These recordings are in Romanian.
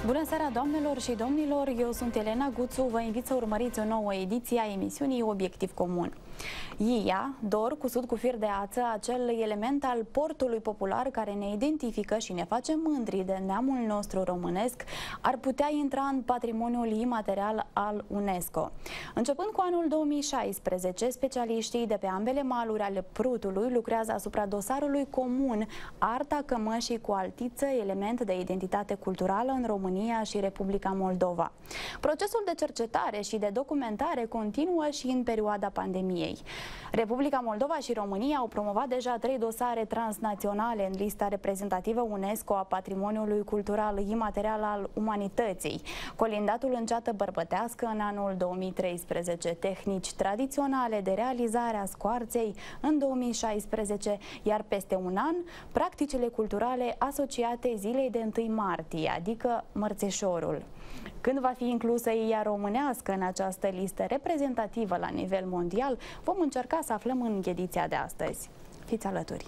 Bună seara, doamnelor și domnilor! Eu sunt Elena Guțu, vă invit să urmăriți o nouă ediție a emisiunii Obiectiv Comun. Ia, dor, cusut cu fir de ață, acel element al portului popular care ne identifică și ne face mândri de neamul nostru românesc, ar putea intra în patrimoniul imaterial al UNESCO. Începând cu anul 2016, specialiștii de pe ambele maluri ale Prutului lucrează asupra dosarului comun Arta cămășii cu altiță, element de identitate culturală în România și Republica Moldova. Procesul de cercetare și de documentare continuă și în perioada pandemiei. Republica Moldova și România au promovat deja 3 dosare transnaționale în lista reprezentativă UNESCO a patrimoniului cultural imaterial al umanității. Colindatul în ceată bărbătească în anul 2013, tehnici tradiționale de realizare a scoarței în 2016, iar peste un an, practicile culturale asociate zilei de 1 martie, adică Mărțeșorul. Când va fi inclusă ea românească în această listă reprezentativă la nivel mondial, vom încerca să aflăm în ediția de astăzi. Fiți alături!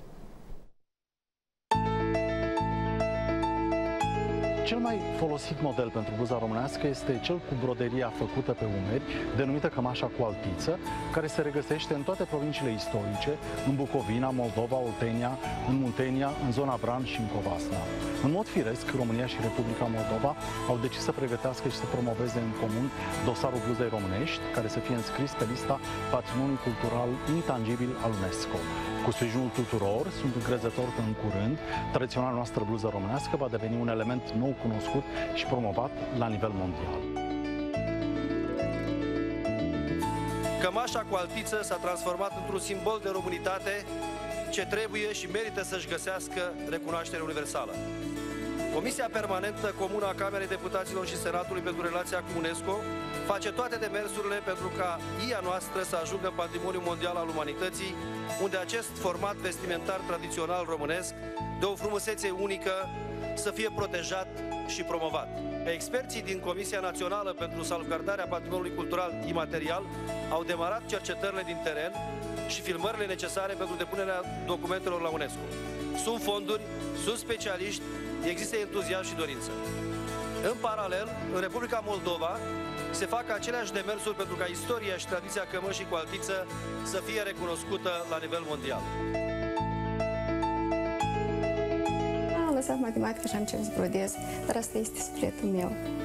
Cel mai folosit model pentru bluza românească este cel cu broderia făcută pe umeri, denumită cămașa cu altiță, care se regăsește în toate provinciile istorice, în Bucovina, Moldova, Oltenia, în Muntenia, în zona Bran și în Covasna. În mod firesc, România și Republica Moldova au decis să pregătească și să promoveze în comun dosarul bluzei românești, care să fie înscris pe lista patrimoniului cultural intangibil al UNESCO. Cu sprijinul tuturor, sunt încrezător că în curând tradiționala noastră bluză românească va deveni un element nou cunoscut și promovat la nivel mondial. Cămașa cu altiță s-a transformat într-un simbol de românitate ce trebuie și merită să-și găsească recunoaștere universală. Comisia Permanentă Comună a Camerei Deputaților și Senatului pentru relația cu UNESCO face toate demersurile pentru ca ia noastră să ajungă în patrimoniul mondial al umanității, unde acest format vestimentar tradițional românesc, de o frumusețe unică, să fie protejat și promovat. Experții din Comisia Națională pentru Salvgardarea Patrimoniului Cultural Imaterial au demarat cercetările din teren și filmările necesare pentru depunerea documentelor la UNESCO. Sunt fonduri, sunt specialiști, există entuziasm și dorință. În paralel, în Republica Moldova se fac aceleași demersuri pentru ca istoria și tradiția cămășii cu altiță să fie recunoscută la nivel mondial. Am lăsat matematică și am început să brodez, dar asta este sufletul meu.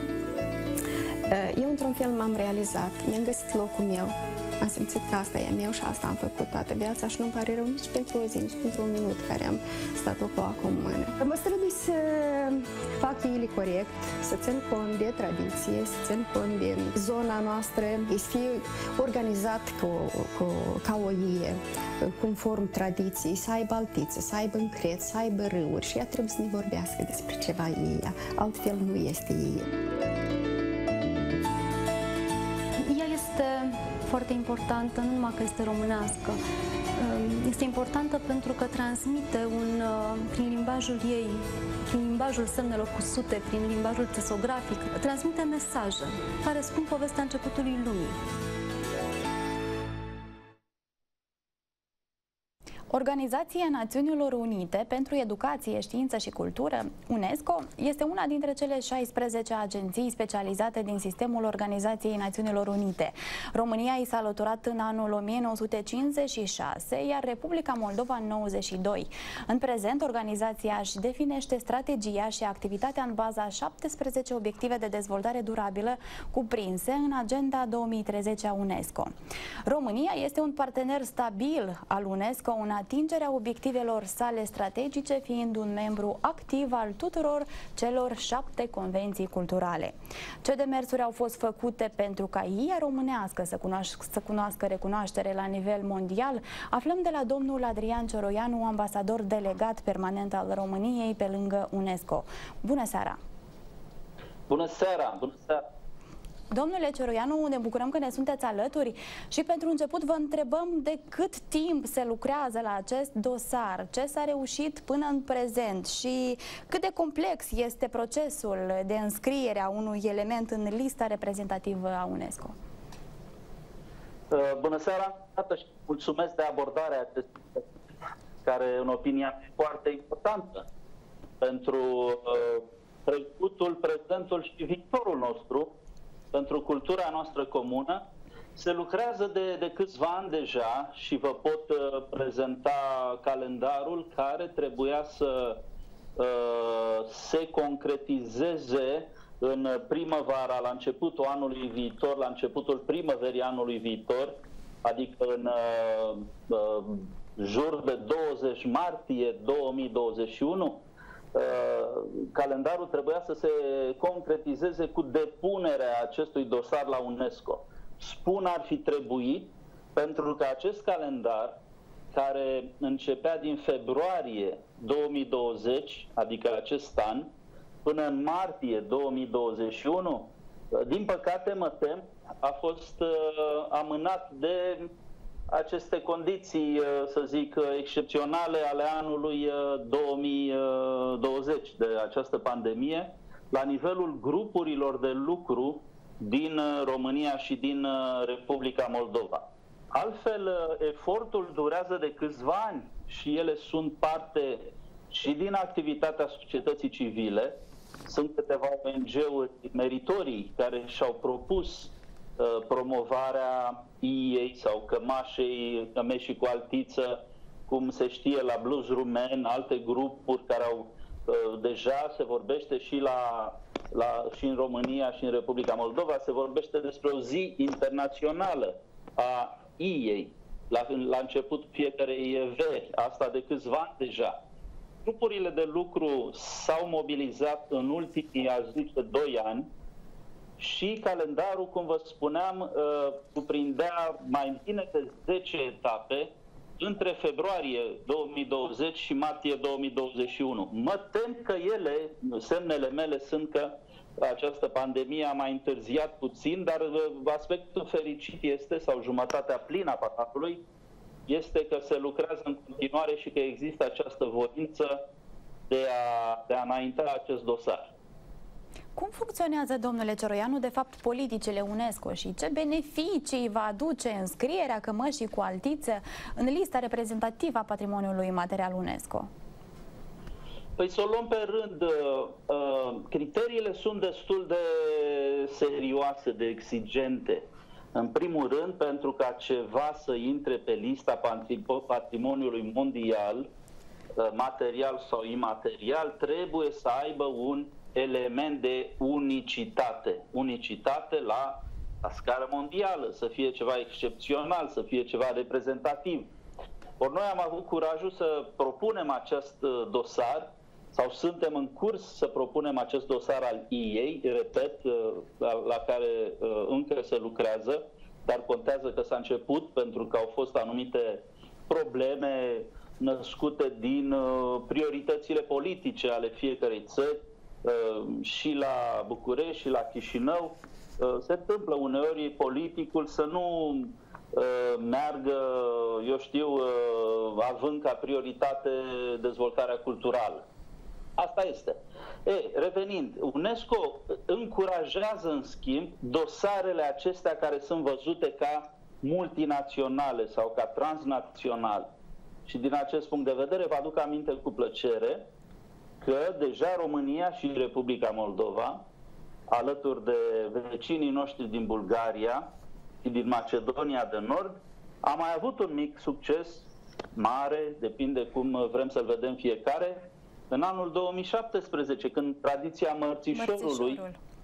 Eu, într-un fel, m-am realizat, mi-am găsit locul meu. Am simțit că asta e meu și asta am făcut toată viața și nu-mi pare rău nici pentru o zi, nici pentru un minut care am stat cu acum în mână. Mă strădui să fac ele corect, să țin cont de tradiție, să țin cont de zona noastră, să fie organizat ca o ie, conform tradiției, să aibă altiță, să aibă încret, să aibă râuri și ea trebuie să ne vorbească despre ceva ie, altfel nu este ie. Ea este foarte importantă, nu numai că este românească, este importantă pentru că transmite prin limbajul ei, prin limbajul semnelor cusute, prin limbajul tesografic, transmite mesaje care spun povestea începutului lumii. Organizația Națiunilor Unite pentru Educație, Știință și Cultură, UNESCO, este una dintre cele 16 agenții specializate din sistemul Organizației Națiunilor Unite. România i s-a alăturat în anul 1956, iar Republica Moldova în 92. În prezent, organizația își definește strategia și activitatea în baza a 17 obiective de dezvoltare durabilă cuprinse în Agenda 2030 a UNESCO. România este un partener stabil al UNESCO în atingerea obiectivelor sale strategice, fiind un membru activ al tuturor celor 7 convenții culturale. Ce demersuri au fost făcute pentru ca IA românească să cunoască recunoaștere la nivel mondial? Aflăm de la domnul Adrian Cioroianu, ambasador delegat permanent al României pe lângă UNESCO. Bună seara! Bună seara! Bună seara! Domnule Cioroianu, ne bucurăm că ne sunteți alături și pentru început vă întrebăm de cât timp se lucrează la acest dosar, ce s-a reușit până în prezent și cât de complex este procesul de înscriere a unui element în lista reprezentativă a UNESCO. Bună seara și mulțumesc de abordarea acestui care, în opinia mea, e foarte importantă pentru trecutul, prezentul și viitorul nostru pentru cultura noastră comună. Se lucrează de câțiva ani deja și vă pot prezenta calendarul care trebuia să se concretizeze în primăvara, la începutul anului viitor, la începutul primăverii anului viitor, adică în jur de 20 martie 2021, calendarul trebuia să se concretizeze cu depunerea acestui dosar la UNESCO. Spun ar fi trebuit, pentru că acest calendar, care începea din februarie 2020, adică acest an, până în martie 2021, din păcate, mă tem, a fost amânat de aceste condiții, să zic, excepționale ale anului 2020, de această pandemie, la nivelul grupurilor de lucru din România și din Republica Moldova. Altfel, efortul durează de câțiva ani și ele sunt parte și din activitatea societății civile. Sunt câteva ONG-uri meritorii care și-au propus promovarea IEI sau cămeșii cu altiță, cum se știe la Blues Rumen, alte grupuri care au deja, se vorbește și și în România și în Republica Moldova, se vorbește despre o zi internațională a IEI la început fiecarei veri, asta de câțiva ani deja. Grupurile de lucru s-au mobilizat în ultimii, aș zice, 2 ani și calendarul, cum vă spuneam, cuprindea mai bine de 10 etape între februarie 2020 și martie 2021. Mă tem că semnele mele sunt că această pandemie a mai întârziat puțin, dar aspectul fericit este, sau jumătatea plină a paharului, este că se lucrează în continuare și că există această voință de a înainta acest dosar. Cum funcționează, domnule Cioroianu, de fapt, politicile UNESCO și ce beneficii va aduce înscrierea cămășii cu altiță în lista reprezentativă a patrimoniului imaterial UNESCO? Păi să o luăm pe rând. Criteriile sunt destul de serioase, de exigente. În primul rând, pentru ca ceva să intre pe lista patrimoniului mondial, material sau imaterial, trebuie să aibă un element de unicitate. Unicitate la scară mondială, să fie ceva excepțional, să fie ceva reprezentativ. Ori noi am avut curajul să propunem acest dosar, sau suntem în curs să propunem acest dosar al IEI, repet, la care încă se lucrează, dar contează că s-a început pentru că au fost anumite probleme născute din prioritățile politice ale fiecărei țări, și la București și la Chișinău. Se întâmplă uneori politicul să nu meargă, eu știu, având ca prioritate dezvoltarea culturală. Asta este. Revenind, UNESCO încurajează, în schimb, dosarele acestea care sunt văzute ca multinaționale sau ca transnaționale. Și din acest punct de vedere vă aduc aminte cu plăcere că deja România și Republica Moldova, alături de vecinii noștri din Bulgaria și din Macedonia de Nord, am mai avut un mic succes, mare, depinde cum vrem să-l vedem fiecare, în anul 2017, când tradiția mărțișorului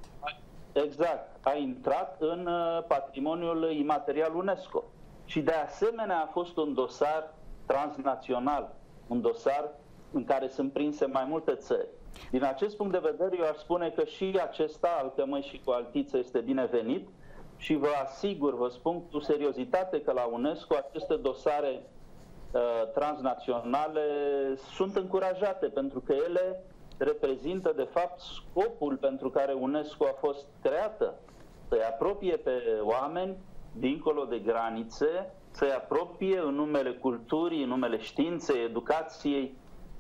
exact, a intrat în patrimoniul imaterial UNESCO. Și de asemenea a fost un dosar transnațional, un dosar în care sunt prinse mai multe țări. Din acest punct de vedere, eu aș spune că și acesta, al cămășii cu altiță, este binevenit și vă asigur, vă spun cu seriozitate că la UNESCO aceste dosare transnaționale sunt încurajate, pentru că ele reprezintă, de fapt, scopul pentru care UNESCO a fost creată, să-i apropie pe oameni dincolo de granițe, să-i apropie în numele culturii, în numele științei, educației.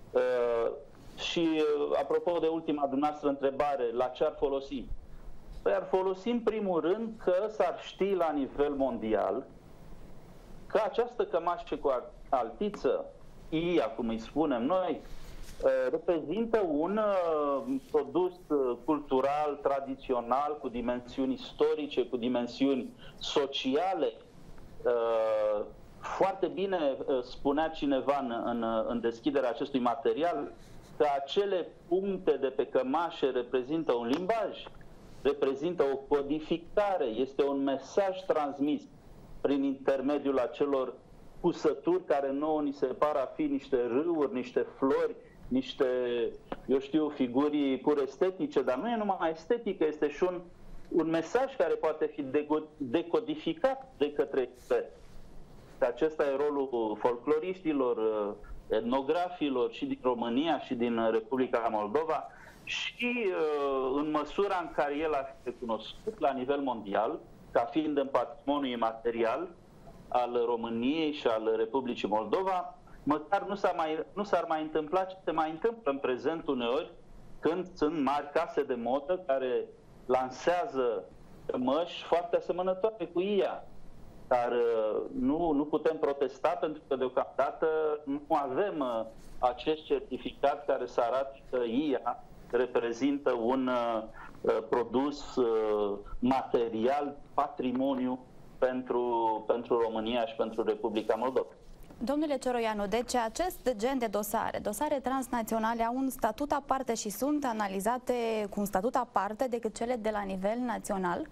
Și apropo de ultima dumneavoastră întrebare, la ce ar folosi? Păi ar folosi în primul rând că s-ar ști la nivel mondial că această cămașă cu altiță, IA, cum îi spunem noi, reprezintă un produs cultural, tradițional, cu dimensiuni istorice, cu dimensiuni sociale. Foarte bine spunea cineva în deschiderea acestui material că acele puncte de pe cămașe reprezintă un limbaj, reprezintă o codificare, este un mesaj transmis prin intermediul acelor cusături care nouă ni se par a fi niște râuri, niște flori, niște, eu știu, figuri pur estetice, dar nu e numai estetică, este și un mesaj care poate fi decodificat de către expert. Acesta e rolul folcloriștilor, etnografilor și din România și din Republica Moldova și în măsura în care el a fi recunoscut la nivel mondial, ca fiind în patrimoniul imaterial al României și al Republicii Moldova, măcar nu s-ar mai întâmpla ce se mai întâmplă în prezent uneori, când sunt mari case de modă care lansează măști foarte asemănătoare cu IA. Dar nu putem protesta pentru că deocamdată nu avem acest certificat care să arate că IA reprezintă un produs material, patrimoniu pentru România și pentru Republica Moldova. Domnule Cioroianu, deci acest gen de dosare transnaționale au un statut aparte și sunt analizate cu un statut aparte decât cele de la nivel național?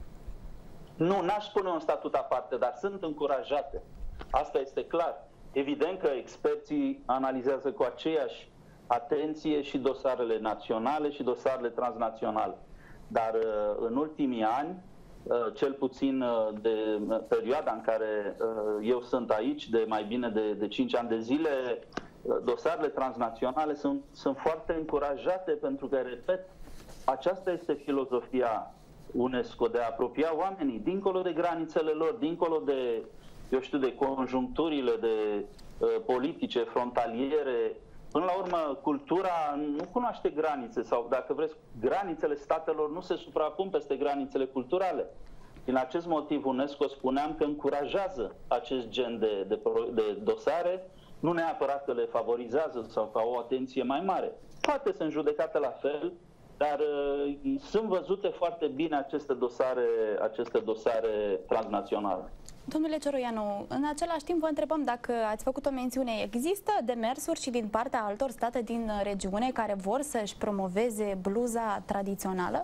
Nu, n-aș spune un statut aparte, dar sunt încurajate. Asta este clar. Evident că experții analizează cu aceeași atenție și dosarele naționale și dosarele transnaționale. Dar în ultimii ani, cel puțin de perioada în care eu sunt aici, de mai bine de 5 ani de zile, dosarele transnaționale sunt foarte încurajate pentru că, repet, aceasta este filozofia UNESCO, de a apropia oamenii dincolo de granițele lor, dincolo de, eu știu, de conjuncturile de politice, frontaliere. Până la urmă, cultura nu cunoaște granițe sau, dacă vreți, granițele statelor nu se suprapun peste granițele culturale. Din acest motiv, UNESCO, spuneam că încurajează acest gen de dosare, nu neapărat că le favorizează sau că au o atenție mai mare. Poate sunt judecate la fel, dar sunt văzute foarte bine aceste dosare transnaționale. Domnule Cioroianu, în același timp vă întrebăm dacă ați făcut o mențiune. Există demersuri și din partea altor state din regiune care vor să-și promoveze bluza tradițională?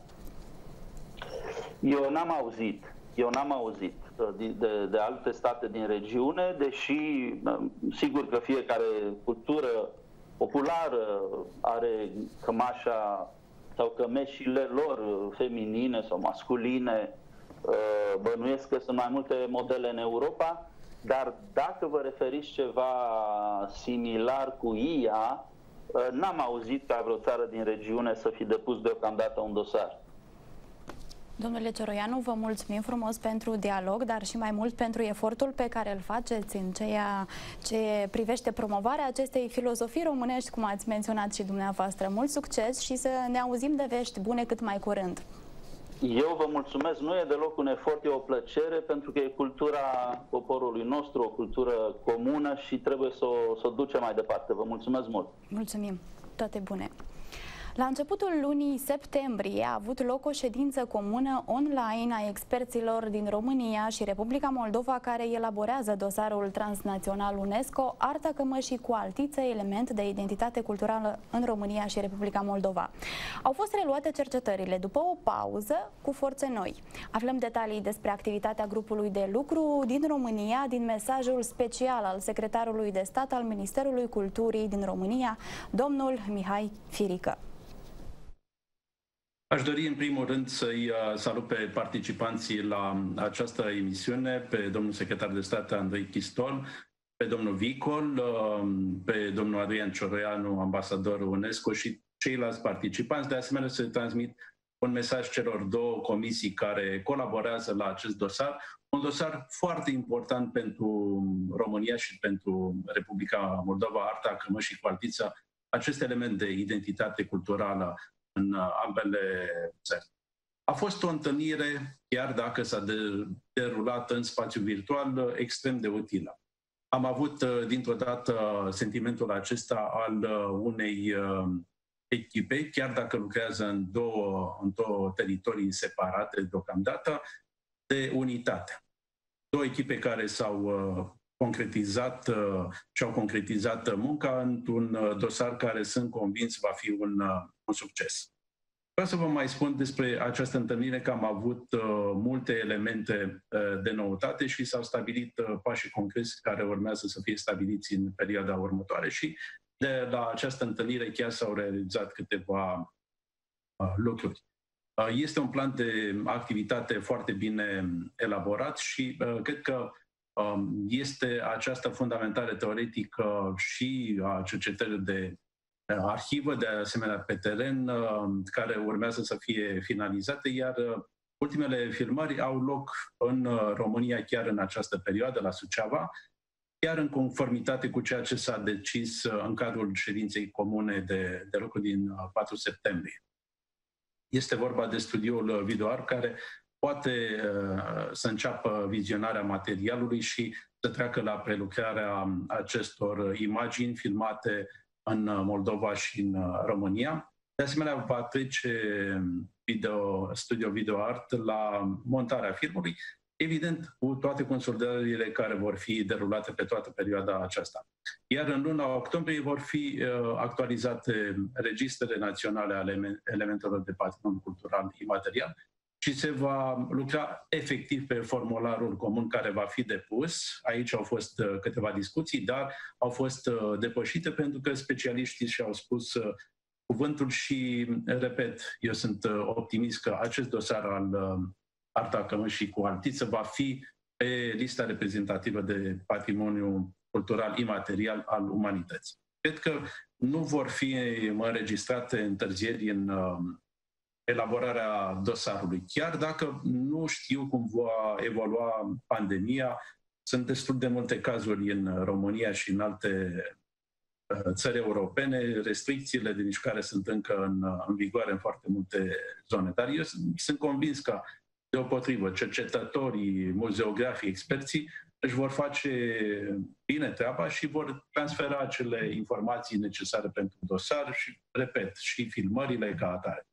Eu n-am auzit de alte state din regiune, deși sigur că fiecare cultură populară are cămașa sau cămeșile lor feminine sau masculine. Bănuiesc că sunt mai multe modele în Europa, dar dacă vă referiți ceva similar cu IA, n-am auzit ca vreo țară din regiune să fi depus deocamdată un dosar. Domnule Cioroianu, vă mulțumim frumos pentru dialog, dar și mai mult pentru efortul pe care îl faceți în ceea ce privește promovarea acestei filozofii românești, cum ați menționat și dumneavoastră. Mult succes și să ne auzim de vești bune cât mai curând. Eu vă mulțumesc, nu e deloc un efort, e o plăcere, pentru că e cultura poporului nostru, o cultură comună și trebuie să o ducem mai departe. Vă mulțumesc mult! Mulțumim! Toate bune! La începutul lunii septembrie a avut loc o ședință comună online a experților din România și Republica Moldova care elaborează dosarul transnațional UNESCO Arta cămășii cu altiță, element de identitate culturală în România și Republica Moldova. Au fost reluate cercetările după o pauză cu forțe noi. Aflăm detalii despre activitatea grupului de lucru din România din mesajul special al secretarului de stat al Ministerului Culturii din România, domnul Mihai Firică. Aș dori în primul rând să-i salut pe participanții la această emisiune, pe domnul secretar de stat Andrei Chistol, pe domnul Vicol, pe domnul Adrian Cioroianu, ambasadorul UNESCO și ceilalți participanți. De asemenea, să transmit un mesaj celor două comisii care colaborează la acest dosar, un dosar foarte important pentru România și pentru Republica Moldova, Arta cămășii cu altiță, acest element de identitate culturală în ambele țări. A fost o întâlnire, chiar dacă s-a derulat în spațiu virtual, extrem de utilă. am avut dintr-o dată sentimentul acesta al unei echipe, chiar dacă lucrează în două teritorii separate deocamdată, de unitate. Două echipe care și-au concretizat munca într-un dosar care sunt convins va fi un succes. Vreau să vă mai spun despre această întâlnire că am avut multe elemente de noutate și s-au stabilit pașii concreți care urmează să fie stabiliți în perioada următoare și de la această întâlnire chiar s-au realizat câteva lucruri. Este un plan de activitate foarte bine elaborat și cred că este această fundamentare teoretică și a cercetării de arhivă, de asemenea pe teren, care urmează să fie finalizate, iar ultimele filmări au loc în România chiar în această perioadă, la Suceava, chiar în conformitate cu ceea ce s-a decis în cadrul ședinței comune de lucru din 4 septembrie. Este vorba de studioul video care poate să înceapă vizionarea materialului și să treacă la prelucrarea acestor imagini filmate în Moldova și în România. De asemenea, va trece studio Video Art la montarea filmului, evident cu toate consolidările care vor fi derulate pe toată perioada aceasta. Iar în luna octombrie vor fi actualizate registrele naționale ale elementelor de patrimoniu cultural imaterial și se va lucra efectiv pe formularul comun care va fi depus. Aici au fost câteva discuții, dar au fost depășite pentru că specialiștii și-au spus cuvântul și, repet, eu sunt optimist că acest dosar al Arta Cămășii cu Altiță va fi pe lista reprezentativă de patrimoniu cultural imaterial al umanității. Cred că nu vor fi înregistrate întârzieri în elaborarea dosarului. Chiar dacă nu știu cum va evolua pandemia, sunt destul de multe cazuri în România și în alte țări europene, restricțiile de mișcare sunt încă în vigoare în foarte multe zone. Dar eu sunt convins că, deopotrivă, cercetătorii, muzeografii, experții își vor face bine treaba și vor transfera acele informații necesare pentru dosar și, repet, și filmările ca atare.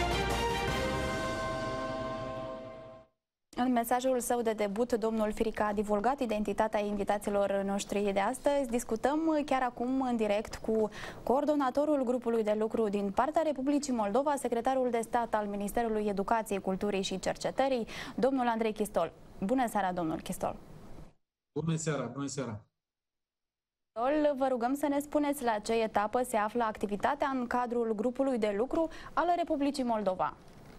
În mesajul său de debut, domnul Firica a divulgat identitatea invitaților noștri de astăzi. Discutăm chiar acum în direct cu coordonatorul grupului de lucru din partea Republicii Moldova, secretarul de stat al Ministerului Educației, Culturii și Cercetării, domnul Andrei Chistol. Bună seara, domnul Chistol! Bună seara, bună seara! Vă rugăm să ne spuneți la ce etapă se află activitatea în cadrul grupului de lucru al Republicii Moldova.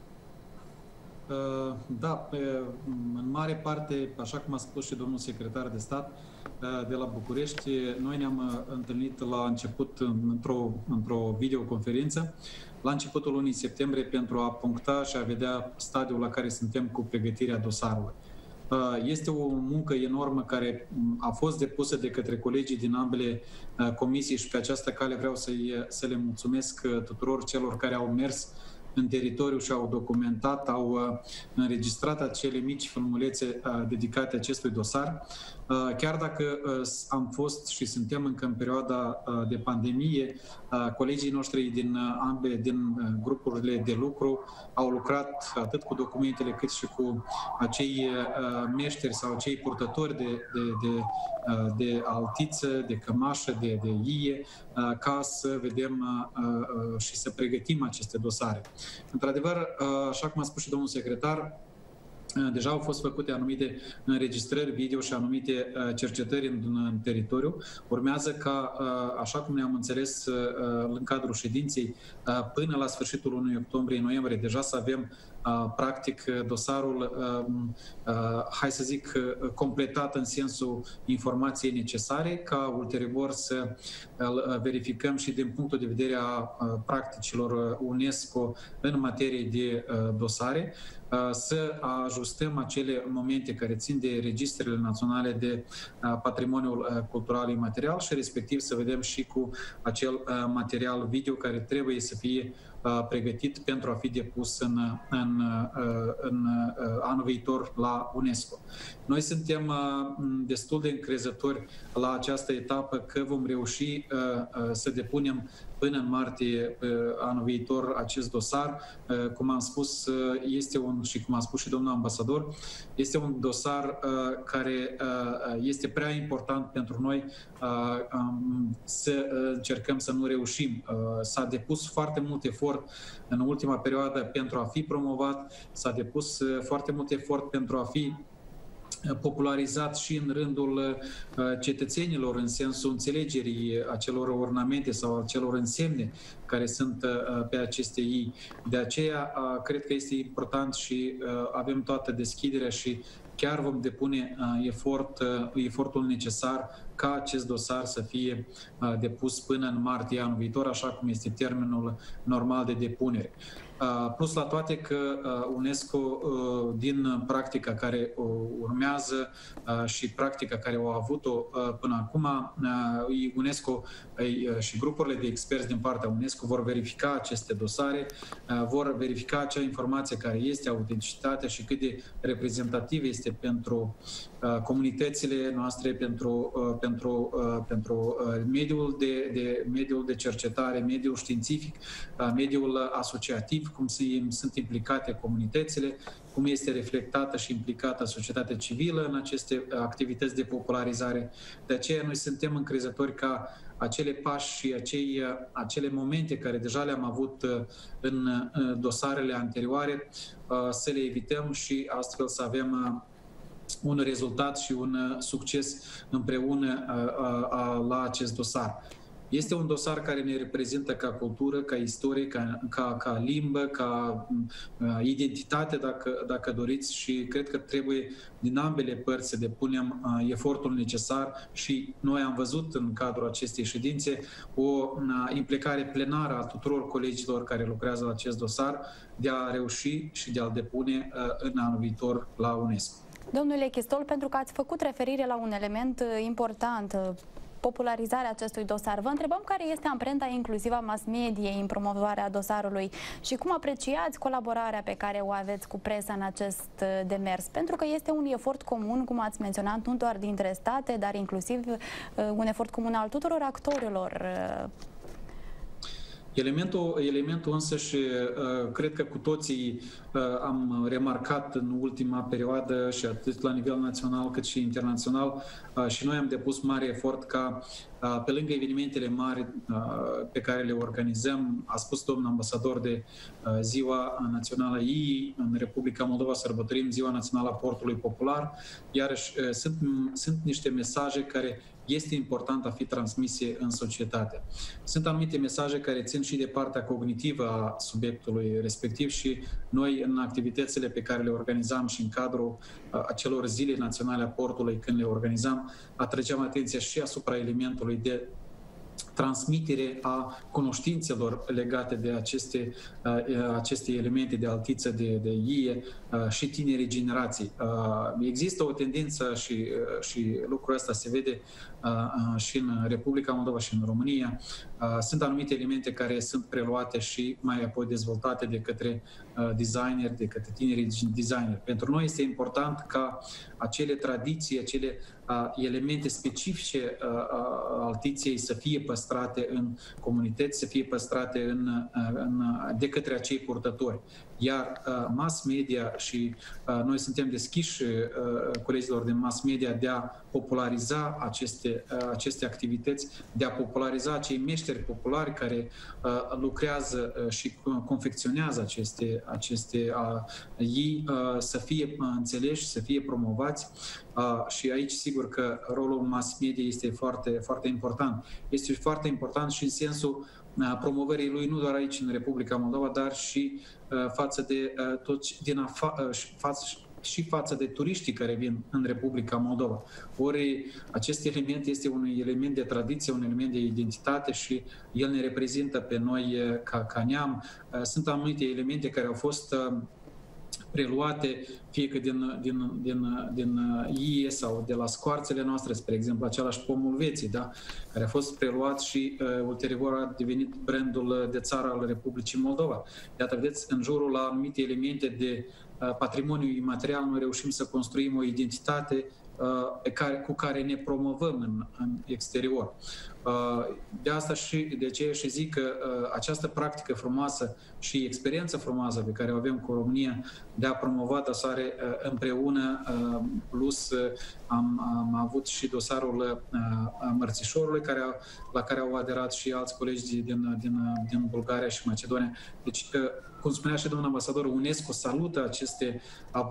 Da, în mare parte, așa cum a spus și domnul secretar de stat de la București, noi ne-am întâlnit la început într-o videoconferință la începutul lunii septembrie pentru a puncta și a vedea stadiul la care suntem cu pregătirea dosarului. Este o muncă enormă care a fost depusă de către colegii din ambele comisii și pe această cale vreau să le mulțumesc tuturor celor care au mers în teritoriu și au documentat, au înregistrat acele mici filmulețe dedicate acestui dosar. Chiar dacă am fost și suntem încă în perioada de pandemie, colegii noștri din grupurile de lucru au lucrat atât cu documentele cât și cu acei meșteri sau acei purtători de altiță, de cămașă, de ie, ca să vedem și să pregătim aceste dosare. Într-adevăr, așa cum a spus și domnul secretar, deja au fost făcute anumite înregistrări video și anumite cercetări în teritoriu. Urmează ca, așa cum ne-am înțeles în cadrul ședinței, până la sfârșitul lunii octombrie-noiembrie, deja să avem practic dosarul, hai să zic, completat în sensul informației necesare, ca ulterior să verificăm și din punctul de vedere a practicilor UNESCO în materie de dosare, să ajustăm acele momente care țin de registrele naționale de patrimoniul cultural imaterial și respectiv să vedem și cu acel material video care trebuie să fie pregătit pentru a fi depus în anul viitor la UNESCO. Noi suntem destul de încrezători la această etapă că vom reuși să depunem până în martie anul viitor acest dosar. Cum am spus, și cum a spus și domnul ambasador, este un dosar care este prea important pentru noi să încercăm să nu reușim. S-a depus foarte mult efort în ultima perioadă pentru a fi promovat, s-a depus foarte mult efort pentru a fi popularizat și în rândul cetățenilor, în sensul înțelegerii acelor ornamente sau acelor însemne care sunt pe aceste i. De aceea, cred că este important și avem toată deschiderea și chiar vom depune efortul necesar ca acest dosar să fie depus până în martie anul viitor, așa cum este termenul normal de depunere. Plus la toate că UNESCO, din practica care urmează și practica care au avut-o până acum, UNESCO și grupurile de experți din partea UNESCO vor verifica aceste dosare, vor verifica acea informație care este, autenticitatea și cât de reprezentativ este pentru comunitățile noastre, pentru mediul de cercetare, mediul științific, mediul asociativ, cum sunt implicate comunitățile, cum este reflectată și implicată societatea civilă în aceste activități de popularizare. De aceea noi suntem încrezători ca acele pași și acele momente care deja le-am avut în dosarele anterioare să le evităm și astfel să avem un rezultat și un succes împreună la acest dosar. Este un dosar care ne reprezintă ca cultură, ca istorie, ca limbă, ca identitate, dacă doriți, și cred că trebuie din ambele părți să depunem efortul necesar și noi am văzut în cadrul acestei ședințe o implicare plenară a tuturor colegilor care lucrează la acest dosar de a reuși și de a-l depune în anul viitor la UNESCO. Domnule Chistol, pentru că ați făcut referire la un element important, popularizarea acestui dosar, vă întrebăm care este amprenta inclusivă a mass mediei în promovarea dosarului și cum apreciați colaborarea pe care o aveți cu presa în acest demers, pentru că este un efort comun, cum ați menționat, nu doar dintre state, dar inclusiv un efort comun al tuturor actorilor. Elementul însă și cred că cu toții am remarcat în ultima perioadă și atât la nivel național cât și internațional și noi am depus mare efort ca pe lângă evenimentele mari pe care le organizăm, a spus domnul ambasador de Ziua Națională I, în Republica Moldova sărbătorim Ziua Națională a Portului Popular, iarăși sunt niște mesaje care este important a fi transmise în societate. Sunt anumite mesaje care țin și de partea cognitivă a subiectului respectiv și noi în activitățile pe care le organizam și în cadrul acelor zile naționale a portului, când le organizam, atrăgeam atenția și asupra elementului de transmitere a cunoștințelor legate de aceste elemente de altiță, de ie și tinere generații. Există o tendință și lucrul ăsta se vede și în Republica Moldova și în România. Sunt anumite elemente care sunt preluate și mai apoi dezvoltate de către designeri, de către tinerii designeri. Pentru noi este important ca acele tradiții, acele elemente specifice altiției să fie păstrate în comunități, să fie păstrate de către acei purtători. Iar mass media și noi suntem deschiși colegilor din mass media de a populariza aceste activități, de a populariza acei meșteri populari care lucrează și confecționează aceste ei să fie înțeleși, să fie promovați și aici sigur că rolul mass media este foarte, foarte important. Este foarte important și în sensul promovării lui nu doar aici în Republica Moldova, dar și față de toți și față de turiștii care vin în Republica Moldova. Ori acest element este un element de tradiție, un element de identitate și el ne reprezintă pe noi ca neam. Sunt anumite elemente care au fost preluate, fie că din ie sau de la scoarțele noastre, spre exemplu, același pomul vieții, da? Care a fost preluat și ulterior a devenit brandul de țară al Republicii Moldova. Iată, vedeți, în jurul la anumite elemente de patrimoniu imaterial noi reușim să construim o identitate cu care ne promovăm în exterior. De asta și de aceea și zic că această practică frumoasă și experiență frumoasă pe care o avem cu România de a promova dosare împreună, plus am avut și dosarul Mărțișorului, la care au aderat și alți colegi din Bulgaria și Macedonia. Deci, cum spunea și domnul ambasador, UNESCO salută aceste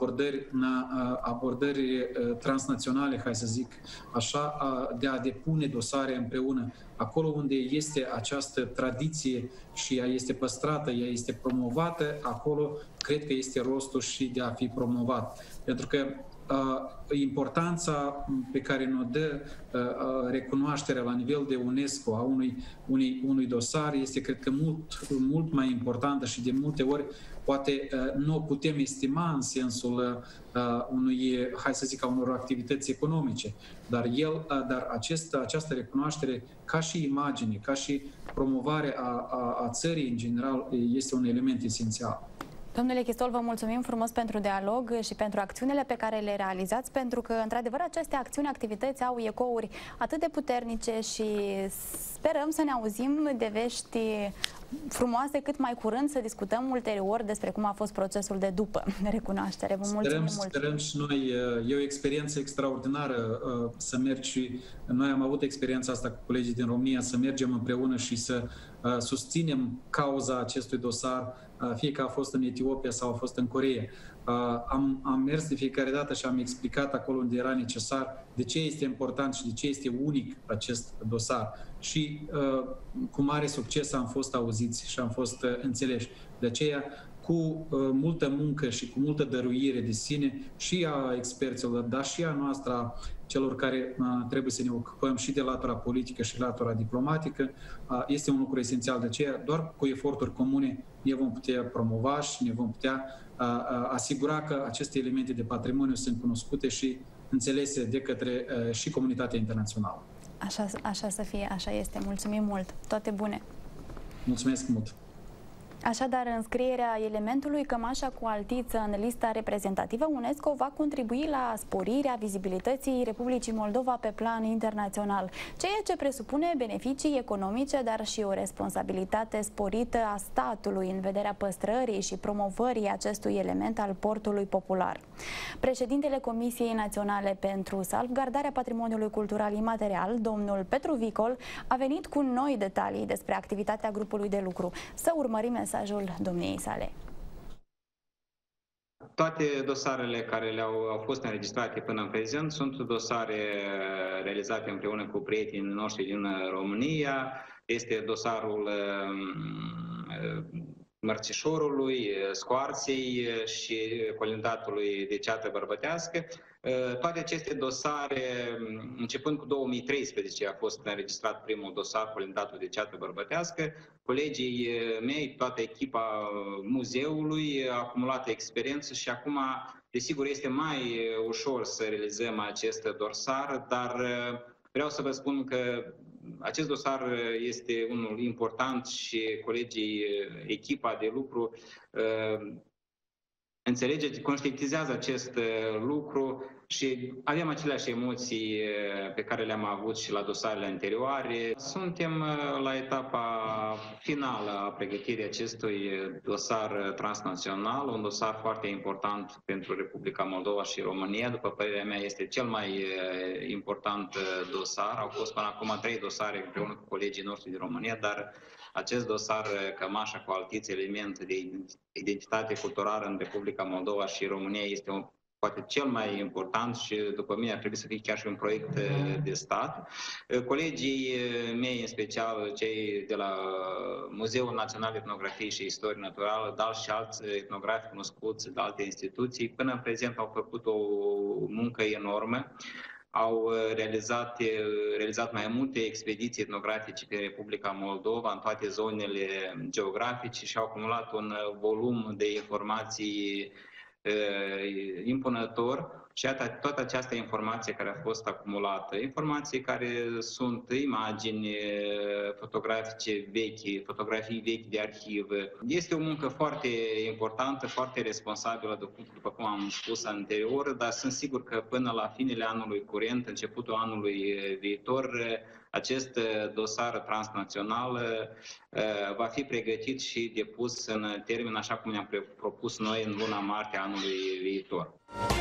abordări transnaționale, hai să zic așa, de a depune dosare împreună. Acolo unde este această tradiție și ea este păstrată, ea este promovată, acolo cred că este rostul și de a fi promovat. Pentru că importanța pe care ne-o dă recunoașterea la nivel de UNESCO a unui dosar este, cred că, mult mai importantă și de multe ori poate nu o putem estima în sensul hai să zic, a unor activități economice, dar această recunoaștere ca și imagine, ca și promovare a țării în general este un element esențial. Domnule Chistol, vă mulțumim frumos pentru dialog și pentru acțiunile pe care le realizați, pentru că, într-adevăr, aceste acțiuni, activități au ecouri atât de puternice și sperăm să ne auzim de vești frumoase cât mai curând, să discutăm ulterior despre cum a fost procesul de după recunoaștere. Vă mulțumim mult! Sperăm și noi. E o experiență extraordinară să mergi și noi am avut experiența asta cu colegii din România, să mergem împreună și să susținem cauza acestui dosar, fie că a fost în Etiopia sau a fost în Coreea. Am mers de fiecare dată și am explicat acolo unde era necesar de ce este important și de ce este unic acest dosar. Și cu mare succes am fost auziți și am fost înțeleși. De aceea, cu multă muncă și cu multă dăruire de sine și a experților, dar și a noastră, celor care trebuie să ne ocupăm și de latura politică și latura diplomatică, este un lucru esențial. De aceea, doar cu eforturi comune ne vom putea promova și ne vom putea asigura că aceste elemente de patrimoniu sunt cunoscute și înțelese de către și comunitatea internațională. Așa să fie, așa este. Mulțumim mult! Toate bune! Mulțumesc mult! Așadar, înscrierea elementului cămașa cu altiță în lista reprezentativă UNESCO va contribui la sporirea vizibilității Republicii Moldova pe plan internațional, ceea ce presupune beneficii economice, dar și o responsabilitate sporită a statului în vederea păstrării și promovării acestui element al portului popular. Președintele Comisiei Naționale pentru Salvgardarea Patrimoniului Cultural Imaterial, domnul Petru Vicol, a venit cu noi detalii despre activitatea grupului de lucru. Să urmărim mesajul domniei sale. Toate dosarele care au fost înregistrate până în prezent sunt dosare realizate împreună cu prietenii noștri din România. Este dosarul Mărțișorului, Scoarței și Colindatului de ceată bărbătească. Toate aceste dosare, începând cu 2013, a fost înregistrat primul dosar, Colindatul de ceată bărbătească. Colegii mei, toată echipa muzeului a acumulat experiență și acum, desigur, este mai ușor să realizăm acest dosar, dar vreau să vă spun că acest dosar este unul important și colegii, echipa de lucru, înțelege, conștientizează acest lucru și avem aceleași emoții pe care le-am avut și la dosarele anterioare. Suntem la etapa finală a pregătirii acestui dosar transnațional, un dosar foarte important pentru Republica Moldova și România. După părerea mea, este cel mai important dosar. Au fost până acum 3 dosare împreună cu colegii noștri din România, dar acest dosar, cămașa cu altiți, element de identitate culturală în Republica Moldova și România, este poate cel mai important și, după mine, ar trebui să fie chiar și un proiect de stat. Colegii mei, în special cei de la Muzeul Național de Etnografie și Istorie Naturală, dar și alți etnografi cunoscuți de alte instituții, până în prezent au făcut o muncă enormă. Au realizat mai multe expediții etnografice pe Republica Moldova, în toate zonele geografice și au acumulat un volum de informații impunător și toată această informație care a fost acumulată, informații care sunt imagini fotografice vechi, fotografii vechi de arhiv. Este o muncă foarte importantă, foarte responsabilă, după cum am spus anterior, dar sunt sigur că până la finele anului curent, începutul anului viitor, acest dosar transnațional va fi pregătit și depus în termen, așa cum ne-am propus noi, în luna martie anului viitor.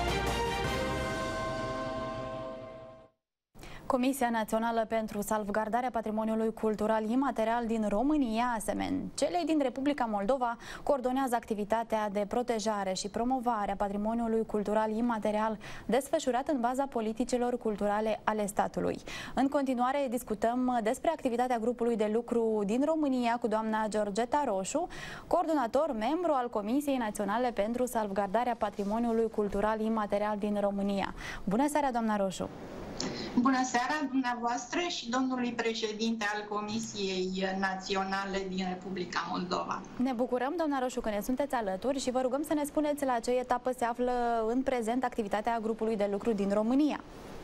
Comisia Națională pentru Salvgardarea Patrimoniului Cultural Imaterial din România, asemenea celei din Republica Moldova, coordonează activitatea de protejare și promovare a patrimoniului cultural imaterial desfășurat în baza politicilor culturale ale statului. În continuare discutăm despre activitatea grupului de lucru din România cu doamna Georgeta Roșu, coordonator, membru al Comisiei Naționale pentru Salvgardarea Patrimoniului Cultural Imaterial din România. Bună seara, doamna Roșu! Bună seara dumneavoastră și domnului președinte al Comisiei Naționale din Republica Moldova. Ne bucurăm, doamna Roșu, că ne sunteți alături și vă rugăm să ne spuneți la ce etapă se află în prezent activitatea grupului de lucru din România.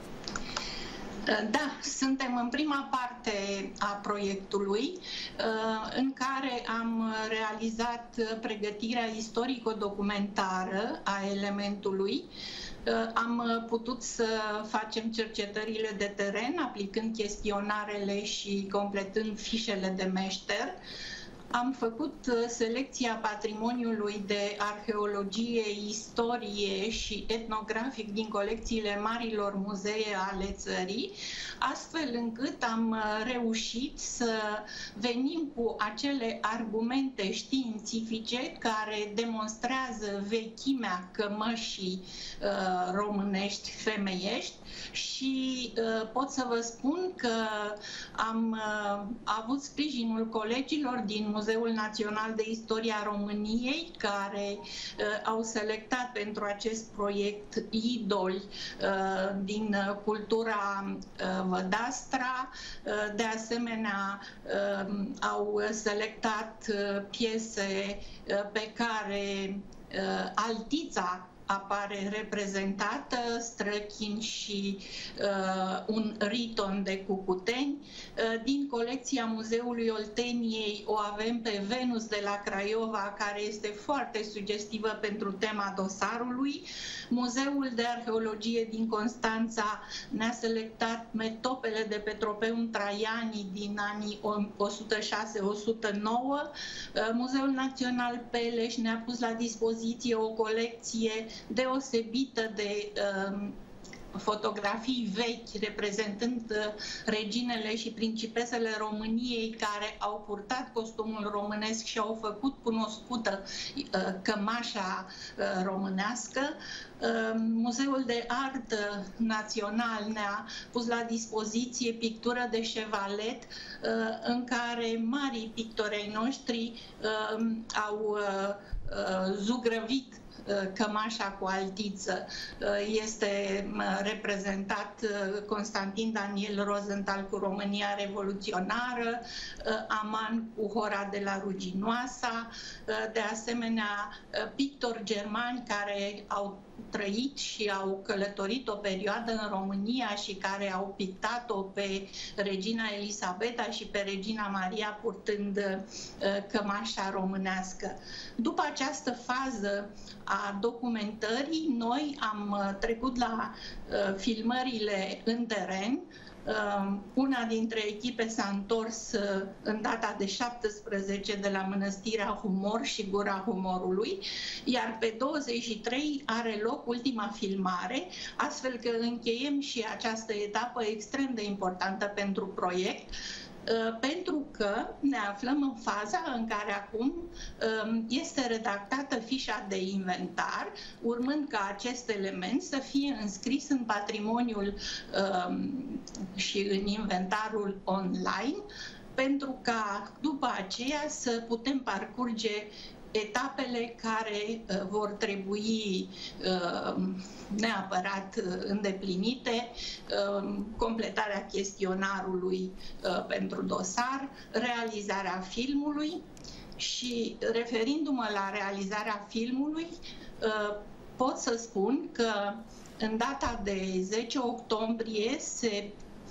Da, suntem în prima parte a proiectului în care am realizat pregătirea istorico-documentară a elementului. Am putut să facem cercetările de teren, aplicând chestionarele și completând fișele de meșter. Am făcut selecția patrimoniului de arheologie, istorie și etnografic din colecțiile marilor muzee ale țării, astfel încât am reușit să venim cu acele argumente științifice care demonstrează vechimea cămășii românești femeiești și pot să vă spun că am avut sprijinul colegilor din Muzeul Național de Istoria României, care au selectat pentru acest proiect idoli din cultura vădastra. De asemenea, au selectat piese pe care Altița apare reprezentată, Străchin și un riton de Cucuteni. Din colecția Muzeului Olteniei o avem pe Venus de la Craiova, care este foarte sugestivă pentru tema dosarului. Muzeul de Arheologie din Constanța ne-a selectat metopele de pe Tropeum Traiani din anii 106-109. Muzeul Național Peleș ne-a pus la dispoziție o colecție deosebită de fotografii vechi reprezentând reginele și principesele României care au purtat costumul românesc și au făcut cunoscută cămașa românească. Muzeul de Artă Național ne-a pus la dispoziție pictură de șevalet în care marii pictori ai noștri au zugrăvit cămașa cu altiță. Este reprezentat Constantin Daniel Rosenthal cu România revoluționară, Aman cu Hora de la Ruginoasa, de asemenea pictori germani care au trăit și au călătorit o perioadă în România și care au pictat-o pe regina Elisabeta și pe regina Maria purtând cămașa românească. După această fază a documentării, noi am trecut la filmările în teren. Una dintre echipe s-a întors în data de 17 de la Mănăstirea Humor și Gura Humorului, iar pe 23 are loc ultima filmare, astfel că încheiem și această etapă extrem de importantă pentru proiect, pentru că ne aflăm în faza în care acum este redactată fișa de inventar, urmând ca acest element să fie înscris în patrimoniul și în inventarul online, pentru ca după aceea să putem parcurge etapele care vor trebui neapărat îndeplinite, completarea chestionarului pentru dosar, realizarea filmului și, referindu-mă la realizarea filmului, pot să spun că în data de 10 octombrie se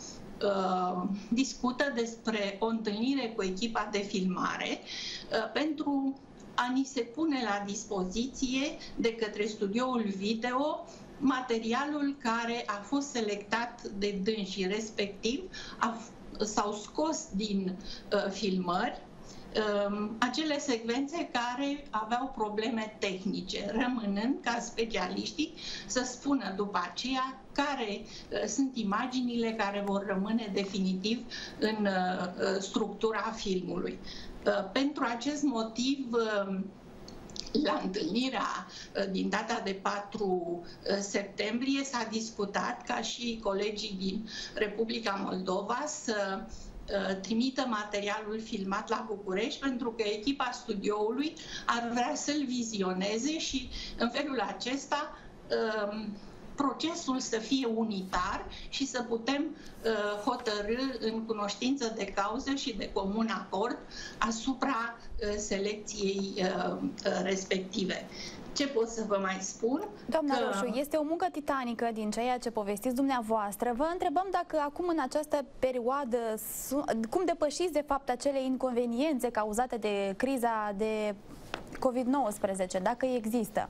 discută despre o întâlnire cu echipa de filmare pentru a ni se pune la dispoziție de către studioul video materialul care a fost selectat de dânsii, respectiv s-au scos din filmări acele secvențe care aveau probleme tehnice, rămânând ca specialiștii să spună după aceea care sunt imaginile care vor rămâne definitiv în structura filmului. Pentru acest motiv, la întâlnirea din data de 4 septembrie s-a discutat ca și colegii din Republica Moldova să trimită materialul filmat la București, pentru că echipa studioului ar vrea să-l vizioneze și în felul acesta procesul să fie unitar și să putem hotărî în cunoștință de cauză și de comun acord asupra selecției respective. Ce pot să vă mai spun? Doamna Roșu, este o muncă titanică din ceea ce povestiți dumneavoastră. Vă întrebăm dacă acum, în această perioadă, cum depășiți de fapt acele inconveniențe cauzate de criza de COVID-19, dacă există.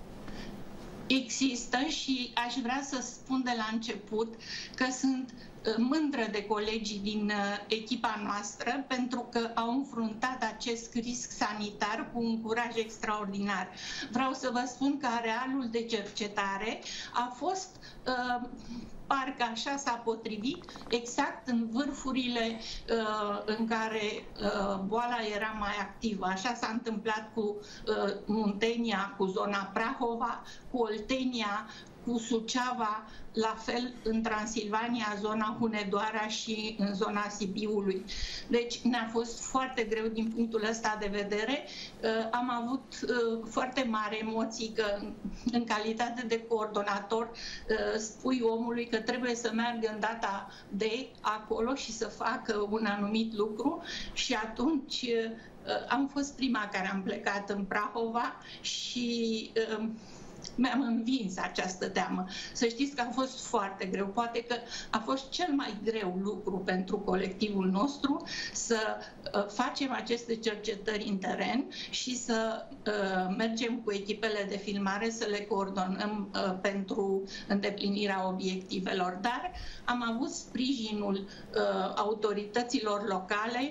Există și aș vrea să spun de la început că sunt mândră de colegii din echipa noastră pentru că au înfruntat acest risc sanitar cu un curaj extraordinar. Vreau să vă spun că arealul de cercetare a fost parcă așa s-a potrivit, exact în vârfurile în care boala era mai activă. Așa s-a întâmplat cu Muntenia, cu zona Prahova, cu Oltenia, cu Suceava, la fel în Transilvania, zona Hunedoara și în zona Sibiului. Deci ne-a fost foarte greu din punctul ăsta de vedere. Am avut foarte mari emoții că în calitate de coordonator spui omului că trebuie să meargă în data de acolo și să facă un anumit lucru și atunci am fost prima care am plecat în Prahova și mi-am învins această teamă. Să știți că a fost foarte greu. Poate că a fost cel mai greu lucru pentru colectivul nostru să facem aceste cercetări în teren și să mergem cu echipele de filmare să le coordonăm pentru îndeplinirea obiectivelor. Dar am avut sprijinul autorităților locale.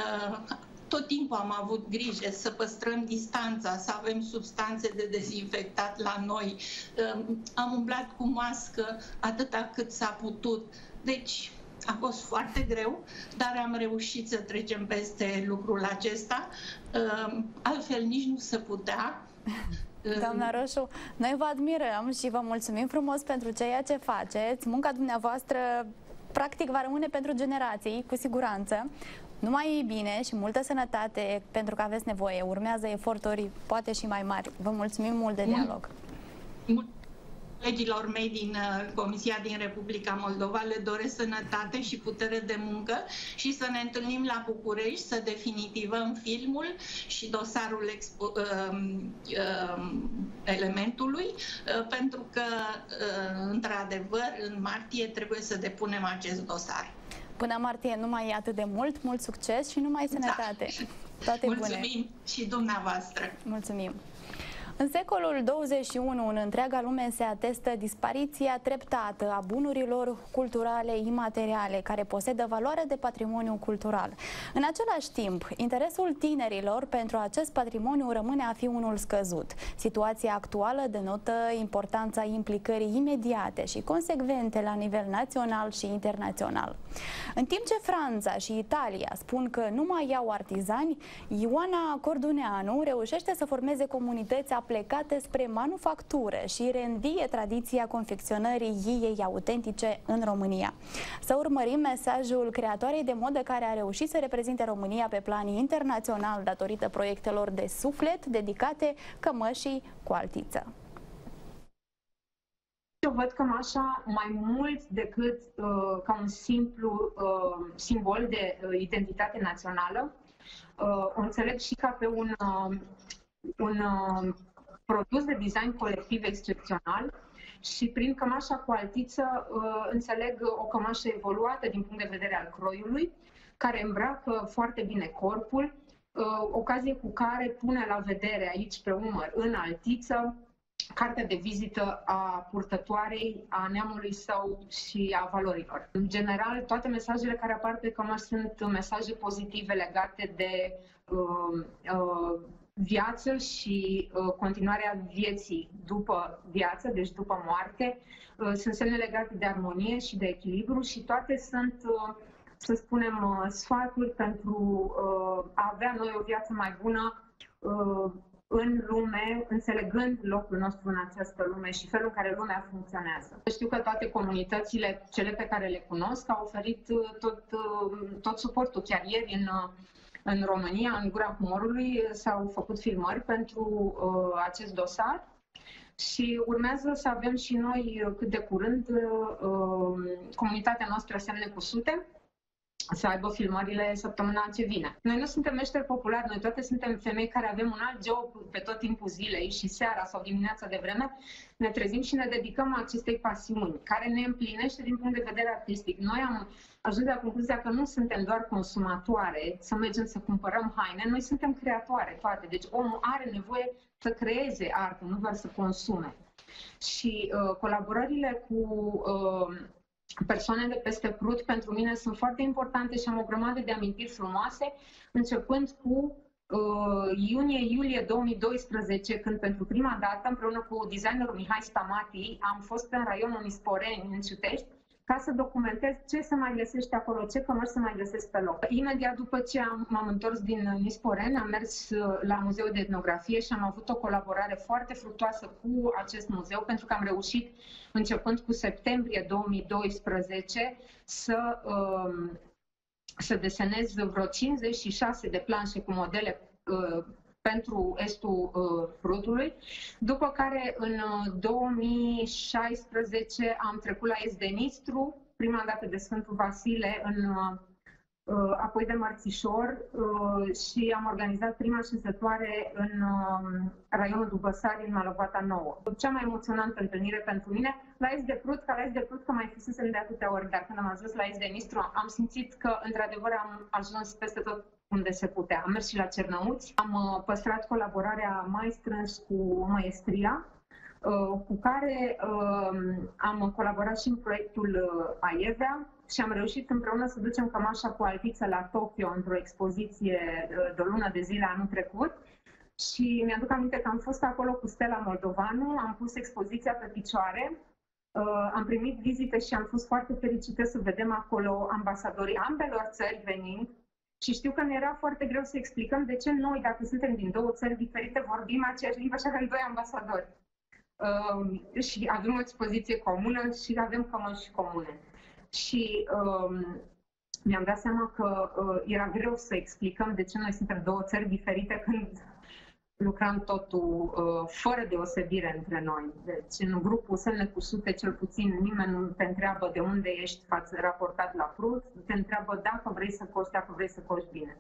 Tot timpul am avut grijă să păstrăm distanța, să avem substanțe de dezinfectat la noi. Am umblat cu mască atâta cât s-a putut. Deci a fost foarte greu, dar am reușit să trecem peste lucrul acesta. Altfel nici nu se putea. Doamna Roșu, noi vă admirăm și vă mulțumim frumos pentru ceea ce faceți. Munca dumneavoastră practic va rămâne pentru generații, cu siguranță. Numai bine și multă sănătate, pentru că aveți nevoie. Urmează eforturi poate și mai mari. Vă mulțumim mult de dialog. Colegilor mei din Comisia din Republica Moldova le doresc sănătate și putere de muncă și să ne întâlnim la București, să definitivăm filmul și dosarul elementului, pentru că, într-adevăr, în martie trebuie să depunem acest dosar. Până martie nu mai e atât de mult, mult succes și numai sănătate. Da. Toate bune. Mulțumim și dumneavoastră. Mulțumim. În secolul 21, în întreaga lume se atestă dispariția treptată a bunurilor culturale imateriale care posedă valoare de patrimoniu cultural. În același timp, interesul tinerilor pentru acest patrimoniu rămâne a fi unul scăzut. Situația actuală denotă importanța implicării imediate și consecvente la nivel național și internațional. În timp ce Franța și Italia spun că nu mai iau artizani, Ioana Corduneanu reușește să formeze comunități plecate spre manufactură și reînvie tradiția confecționării iei autentice în România. Să urmărim mesajul creatoarei de modă care a reușit să reprezinte România pe plan internațional datorită proiectelor de suflet dedicate cămășii cu altiță. Eu văd cămașa mai mult decât ca un simplu simbol de identitate națională. O înțeleg și ca pe un produs de design colectiv excepțional și prin cămașa cu altiță înțeleg o cămașă evoluată din punct de vedere al croiului, care îmbracă foarte bine corpul, ocazie cu care pune la vedere aici pe umăr, în altiță, cartea de vizită a purtătoarei, a neamului său și a valorilor. În general, toate mesajele care apar pe cămașă sunt mesaje pozitive legate de viață și continuarea vieții după viață, deci după moarte. Sunt semne legate de armonie și de echilibru și toate sunt, să spunem, sfaturi pentru a avea noi o viață mai bună în lume, înțelegând locul nostru în această lume și felul în care lumea funcționează. Știu că toate comunitățile, cele pe care le cunosc, au oferit tot suportul. Chiar ieri în România, în Gura Humorului, s-au făcut filmări pentru acest dosar și urmează să avem și noi cât de curând comunitatea noastră Semne cu Sute să aibă filmările săptămâna ce vine. Noi nu suntem meșteri populari, noi toate suntem femei care avem un alt job pe tot timpul zilei și seara sau dimineața de vreme, ne trezim și ne dedicăm acestei pasiuni, care ne împlinește din punct de vedere artistic. Noi am ajuns la concluzia că nu suntem doar consumatoare, să mergem să cumpărăm haine, noi suntem creatoare toate. Deci omul are nevoie să creeze artă, nu doar să consume. Și colaborările cu persoane de peste Prut pentru mine sunt foarte importante și am o grămadă de amintiri frumoase, începând cu iunie-iulie 2012, când pentru prima dată, împreună cu designerul Mihai Stamati, am fost în raionul Nisporeni, în Ciutești, ca să documentez ce se mai găsește acolo, ce cămăși se mai găsesc pe loc. Imediat după ce m-am întors din Nisporeni, am mers la Muzeul de Etnografie și am avut o colaborare foarte fructuoasă cu acest muzeu, pentru că am reușit, începând cu septembrie 2012, să desenez vreo 56 de planșe cu modele pentru estul Prutului, după care în 2016 am trecut la est de Nistru, prima dată de Sfântul Vasile, apoi de Mărțișor și am organizat prima șezătoare în raionul Dubăsari, în Malovata Nouă. Cea mai emoționantă întâlnire pentru mine, la est de Prut, că mai fusesem de atâtea ori, dar când am ajuns la est de Nistru, am simțit că într-adevăr am ajuns peste tot unde se putea. Am mers și la Cernăuți, am păstrat colaborarea mai strâns cu Maestria, cu care am colaborat și în proiectul Aievea și am reușit împreună să ducem cămașa cu altiță la Tokyo într-o expoziție de o lună de zile anul trecut. Și mi-aduc aminte că am fost acolo cu Stella Moldovanu, am pus expoziția pe picioare, am primit vizite și am fost foarte fericită să vedem acolo ambasadorii ambelor țări venind. Și știu că ne era foarte greu să explicăm de ce noi, dacă suntem din două țări diferite, vorbim aceeași limbă și avem doi ambasadori. Și avem o expoziție comună și avem cămăși comune. Și mi-am dat seama că era greu să explicăm de ce noi suntem două țări diferite când lucram totul fără deosebire între noi. Deci în grupul Semne cu Sute, cel puțin, nimeni nu te întreabă de unde ești raportat la Prut, te întreabă dacă vrei să coși, dacă vrei să coși bine.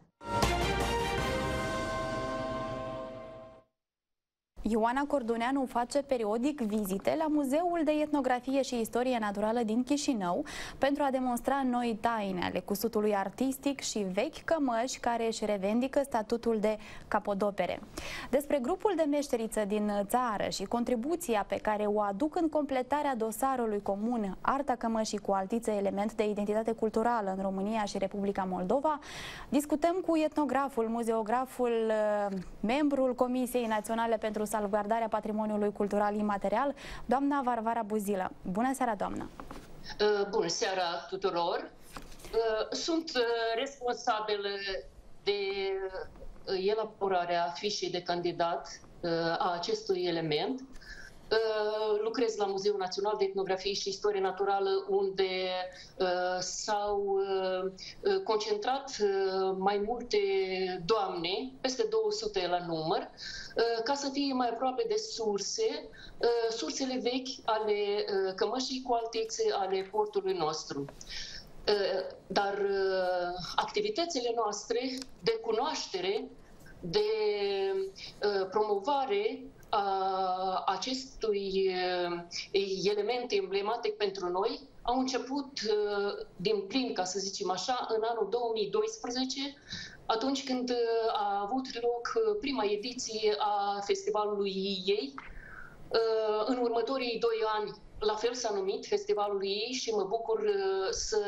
Ioana Corduneanu face periodic vizite la Muzeul de Etnografie și Istorie Naturală din Chișinău pentru a demonstra noi taine ale cusutului artistic și vechi cămăși care își revendică statutul de capodopere. Despre grupul de meșteriță din țară și contribuția pe care o aduc în completarea dosarului comun Arta cămășii cu altiță, element de identitate culturală în România și Republica Moldova, discutăm cu etnograful, muzeograful, membrul Comisiei Naționale pentru Salvgardarea Patrimoniului Cultural Imaterial, doamna Varvara Buzilă. Bună seara, doamnă! Bună seara tuturor! Sunt responsabilă de elaborarea fișei de candidat a acestui element. Lucrez la Muzeul Național de Etnografie și Istorie Naturală, unde s-au concentrat mai multe doamne, peste 200 la număr, ca să fie mai aproape de sursele vechi ale cămășii cu altițe ale portului nostru. Dar activitățile noastre de cunoaștere, de promovare acestui element emblematic pentru noi au început din plin, ca să zicem așa, în anul 2012, atunci când a avut loc prima ediție a festivalului ei. În următorii 2 ani, la fel s-a numit festivalul ei și mă bucur să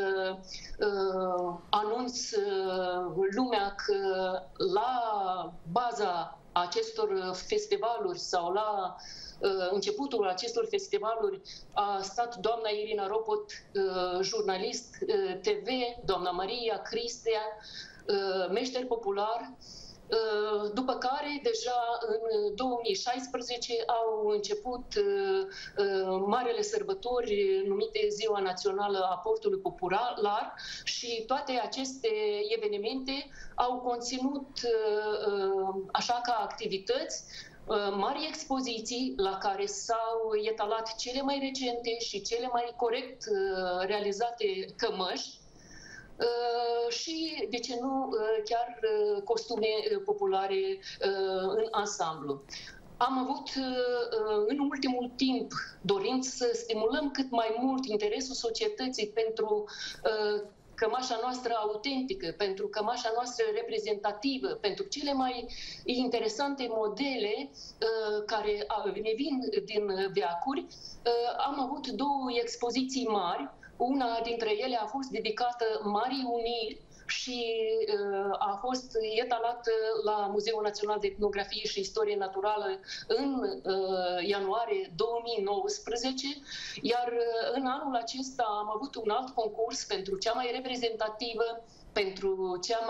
anunț lumea că la baza acestor festivaluri sau la începutul acestor festivaluri a stat doamna Irina Ropot, jurnalist TV, doamna Maria Cristea, meșter popular, după care deja în 2016 au început marele sărbători numite Ziua Națională a Portului Popular și toate aceste evenimente au conținut așa ca activități mari expoziții la care s-au etalat cele mai recente și cele mai corect realizate cămăși și, de ce nu, chiar costume populare în ansamblu. Am avut în ultimul timp dorind să stimulăm cât mai mult interesul societății pentru cămașa noastră autentică, pentru cămașa noastră reprezentativă, pentru cele mai interesante modele care ne vin din veacuri. Am avut 2 expoziții mari. Una dintre ele a fost dedicată Marii Uniri și a fost etalată la Muzeul Național de Etnografie și Istorie Naturală în ianuarie 2019, iar în anul acesta am avut un alt concurs pentru cea mai reprezentativă, pentru cea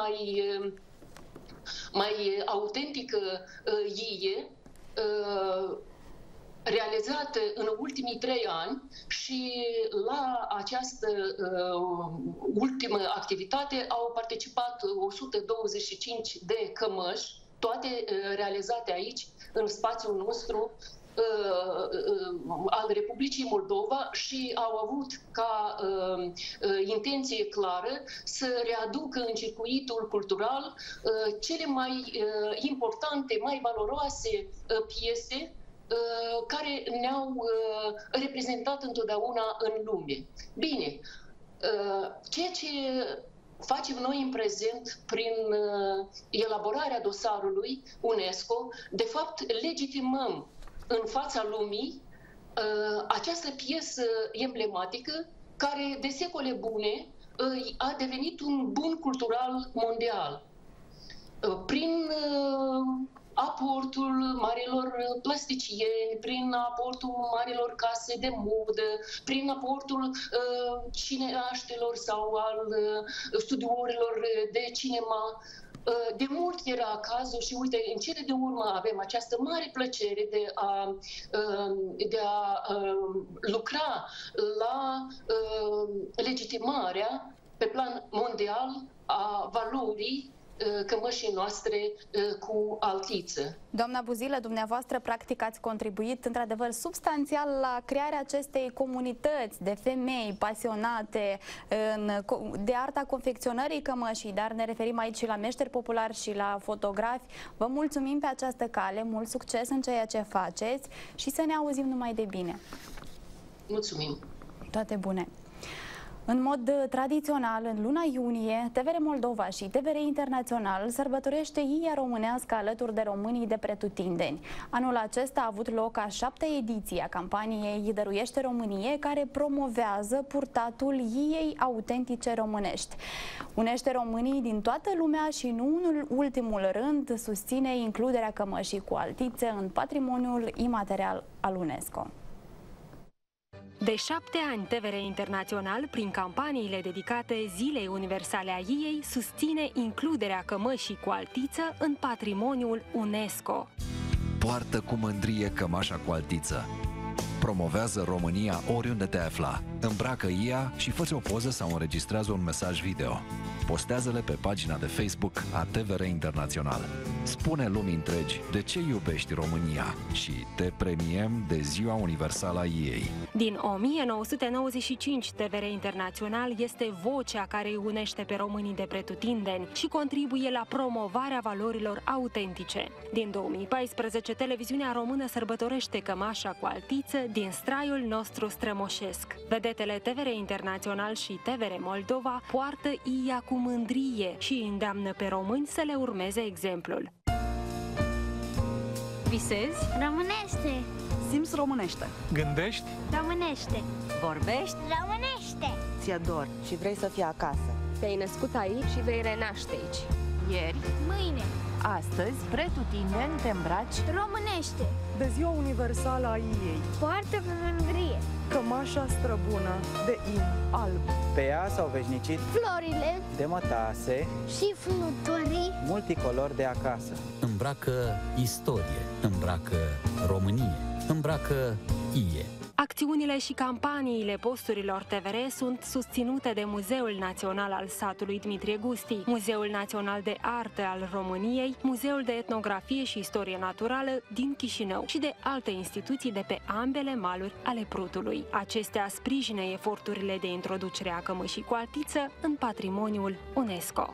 mai autentică ie, realizată în ultimii 3 ani și la această ultimă activitate au participat 125 de cămăși, toate realizate aici, în spațiul nostru al Republicii Moldova și au avut ca intenție clară să readucă în circuitul cultural cele mai importante, mai valoroase piese care ne-au reprezentat întotdeauna în lume. Bine, ceea ce facem noi în prezent prin elaborarea dosarului UNESCO, de fapt legitimăm în fața lumii această piesă emblematică care de secole bune a devenit un bun cultural mondial. Prin aportul marilor plasticieni, prin aportul marilor case de modă, prin aportul cineaștilor sau al studiourilor de cinema. De mult era cazul și uite, în cele de urmă avem această mare plăcere de a lucra la legitimarea pe plan mondial a valorii cămășii noastre cu altiță. Doamna Buzilă, dumneavoastră practic ați contribuit într-adevăr substanțial la crearea acestei comunități de femei pasionate de arta confecționării cămășii, dar ne referim aici și la meșteri populari și la fotografi. Vă mulțumim pe această cale, mult succes în ceea ce faceți și să ne auzim numai de bine. Mulțumim! Toate bune! În mod tradițional, în luna iunie, TVR Moldova și TVR Internațional sărbătorește Iia Românească alături de românii de pretutindeni. Anul acesta a avut loc a 7-a ediție a campaniei Dăruiește Românie, care promovează purtatul iei autentice românești. Unește românii din toată lumea și, nu în ultimul rând, susține includerea cămășii cu altițe în patrimoniul imaterial al UNESCO. De 7 ani, TVR Internațional, prin campaniile dedicate Zilei Universale a Iei, susține includerea cămășii cu altiță în patrimoniul UNESCO. Poartă cu mândrie cămașa cu altiță. Promovează România oriunde te afla. Îmbracă Ia și fă-ți o poză sau înregistrează un mesaj video. Postează-le pe pagina de Facebook a TVR Internațional. Spune lumii întregi de ce iubești România și te premiem de Ziua Universală a ei. Din 1995, TVR Internațional este vocea care îi unește pe românii de pretutindeni și contribuie la promovarea valorilor autentice. Din 2014, televiziunea română sărbătorește cămașa cu altiță din straiul nostru strămoșesc. Vedetele TVR Internațional și TVR Moldova poartă ia cu mândrie și îndeamnă pe români să le urmeze exemplul. Visezi? Românește! Simți românește. Gândești? Românește! Vorbești? Românește! Ți-ador și vrei să fii acasă. Te-ai născut aici și vei renaște aici. Ieri, mâine, astăzi, pretutindeni te îmbraci românește! de Ziua Universală a ei. Poartă cu mândrie Cămașa străbună de in alb. Pe ea s-au veșnicit florile de mătase și fluturii multicolori de acasă. Îmbracă istorie, îmbracă Românie, îmbracă ie. Acțiunile și campaniile posturilor TVR sunt susținute de Muzeul Național al Satului Dmitrie Gusti, Muzeul Național de Artă al României, Muzeul de Etnografie și Istorie Naturală din Chișinău și de alte instituții de pe ambele maluri ale Prutului. Acestea sprijină eforturile de introducere a cămășii cu altiță în patrimoniul UNESCO.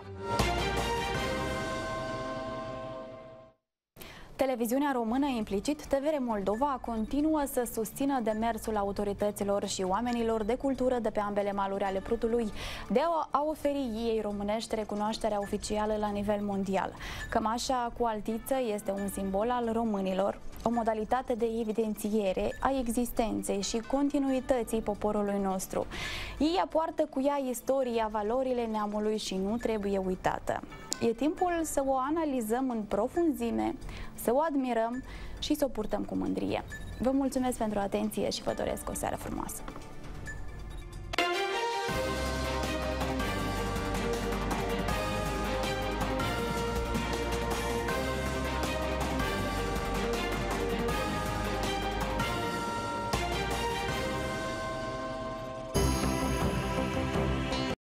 Televiziunea română, implicit TVR Moldova, continuă să susțină demersul autorităților și oamenilor de cultură de pe ambele maluri ale Prutului de a oferi ei românești recunoașterea oficială la nivel mondial. Cămașa cu altiță este un simbol al românilor, o modalitate de evidențiere a existenței și continuității poporului nostru. Ei poartă cu ea istoria, valorile neamului și nu trebuie uitată. E timpul să o analizăm în profunzime, să o admirăm și să o purtăm cu mândrie. Vă mulțumesc pentru atenție și vă doresc o seară frumoasă!